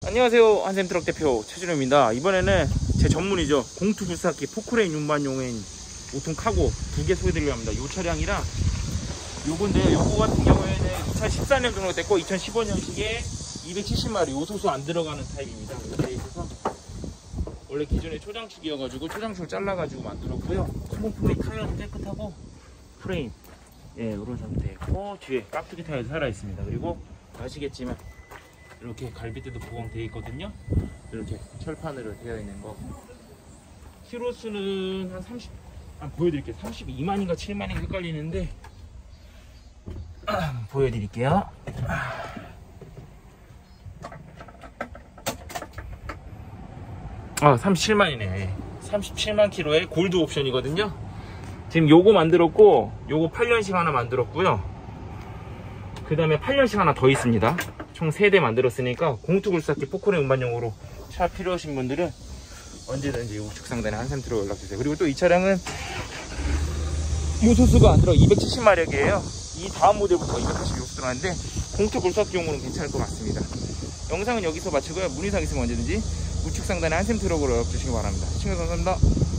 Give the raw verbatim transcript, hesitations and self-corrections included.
안녕하세요, 한샘트럭 대표 최준호입니다. 이번에는 제 전문이죠, 공투 굴삭기 포크레인 운반용인 오 톤 카고 두 개 소개드리려 합니다. 이 차량이랑 요건데, 요거 같은 경우에는 이천십사 년 정도 됐고 이천십오 년식에 이백칠십 마리 요소수 안 들어가는 타입입니다. 돼 있어서 원래 기존에 초장축이어가지고 초장축을 잘라가지고 만들었고요. 수분 프레임 타이어도 깨끗하고 프레임 예 이런 상태고, 뒤에 깍두기 타이어도 살아있습니다. 그리고 아시겠지만 이렇게 갈비대도 보강되어 있거든요. 이렇게 철판으로 되어 있는 거. 키로수는 한 삼십, 아, 보여드릴게요. 삼십이만인가 칠만인가 헷갈리는데 아, 보여드릴게요. 아, 삼십칠만이네. 삼십칠만 킬로에 골드 옵션이거든요. 지금 요거 만들었고, 요거 팔 년식 하나 만들었고요. 그 다음에 팔 년식 하나 더 있습니다. 총 세 대 만들었으니까 공투 굴삭기 포크레인 운반용으로 차 필요하신 분들은 언제든지 우측 상단에 한샘트럭 연락주세요. 그리고 또 이 차량은 요소수가 안 들어 이백칠십 마력이에요 이 다음 모델부터 이백팔십 요소 들어가는데 공투 굴삭기용으로는 괜찮을 것 같습니다. 영상은 여기서 마치고요. 문의사항 있으면 언제든지 우측 상단에 한샘트럭으로 연락주시기 바랍니다. 시청해주셔서 감사합니다.